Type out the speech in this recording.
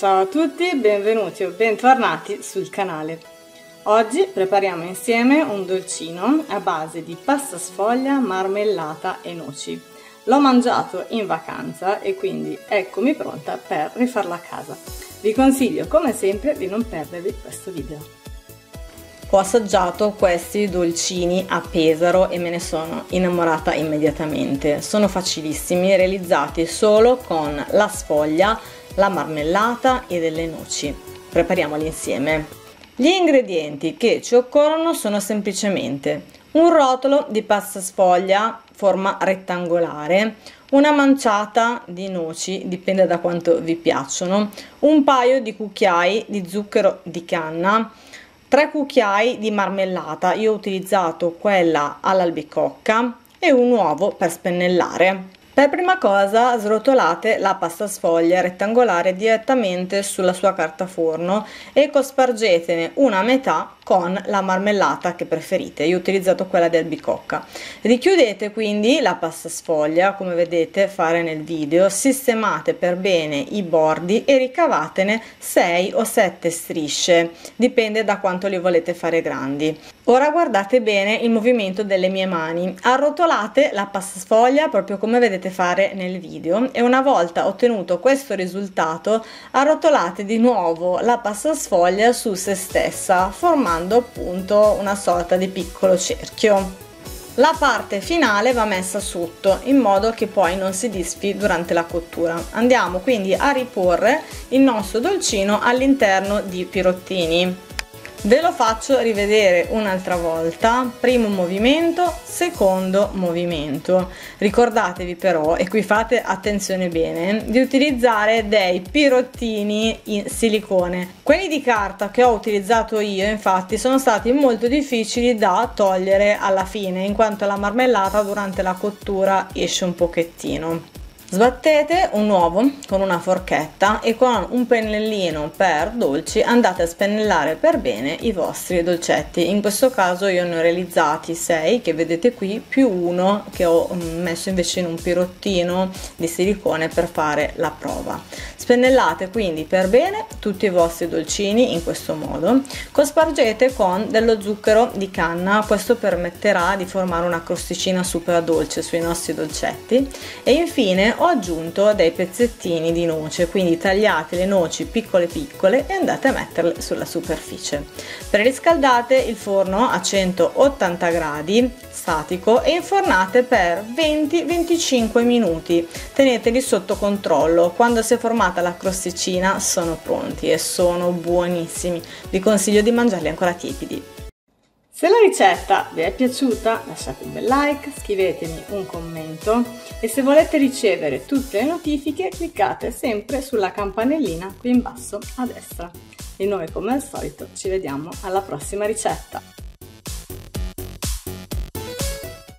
Ciao a tutti, benvenuti o bentornati sul canale. Oggi prepariamo insieme un dolcino a base di pasta sfoglia, marmellata e noci. L'ho mangiato in vacanza e quindi eccomi pronta per rifarlo a casa. Vi consiglio come sempre di non perdervi questo video. Ho assaggiato questi dolcini a Pesaro e me ne sono innamorata immediatamente. Sono facilissimi, realizzati solo con la sfoglia, la marmellata e delle noci. Prepariamoli insieme. Gli ingredienti che ci occorrono sono semplicemente un rotolo di pasta sfoglia forma rettangolare, una manciata di noci, dipende da quanto vi piacciono, un paio di cucchiai di zucchero di canna, 3 cucchiai di marmellata, io ho utilizzato quella all'albicocca, e un uovo per spennellare. Per prima cosa srotolate la pasta sfoglia rettangolare direttamente sulla sua carta forno e cospargetene una metà con la marmellata che preferite. Io ho utilizzato quella di albicocca. Richiudete quindi la pasta sfoglia, come vedete fare nel video, sistemate per bene i bordi e ricavatene 6 o 7 strisce, dipende da quanto li volete fare grandi. Ora guardate bene il movimento delle mie mani, arrotolate la pasta sfoglia proprio come vedete fare nel video e una volta ottenuto questo risultato arrotolate di nuovo la pasta sfoglia su se stessa, formando appunto una sorta di piccolo cerchio. La parte finale va messa sotto in modo che poi non si disfi durante la cottura. Andiamo quindi a riporre il nostro dolcino all'interno di pirottini. Ve lo faccio rivedere un'altra volta, primo movimento, secondo movimento. Ricordatevi però, e qui fate attenzione bene, di utilizzare dei pirottini in silicone. Quelli di carta che ho utilizzato io infatti sono stati molto difficili da togliere alla fine, in quanto la marmellata durante la cottura esce un pochettino. Sbattete un uovo con una forchetta e con un pennellino per dolci andate a spennellare per bene i vostri dolcetti. In questo caso io ne ho realizzati 6 che vedete qui, più uno che ho messo invece in un pirottino di silicone per fare la prova. Spennellate quindi per bene tutti i vostri dolcini in questo modo, cospargete con dello zucchero di canna, questo permetterà di formare una crosticina super dolce sui nostri dolcetti, e infine ho aggiunto dei pezzettini di noce, quindi tagliate le noci piccole piccole e andate a metterle sulla superficie. Preriscaldate il forno a 180 gradi statico e infornate per 20-25 minuti, teneteli sotto controllo. Quando si è formata la crosticina sono pronti e sono buonissimi, vi consiglio di mangiarli ancora tiepidi. Se la ricetta vi è piaciuta lasciate un bel like, scrivetemi un commento e se volete ricevere tutte le notifiche cliccate sempre sulla campanellina qui in basso a destra. E noi come al solito ci vediamo alla prossima ricetta.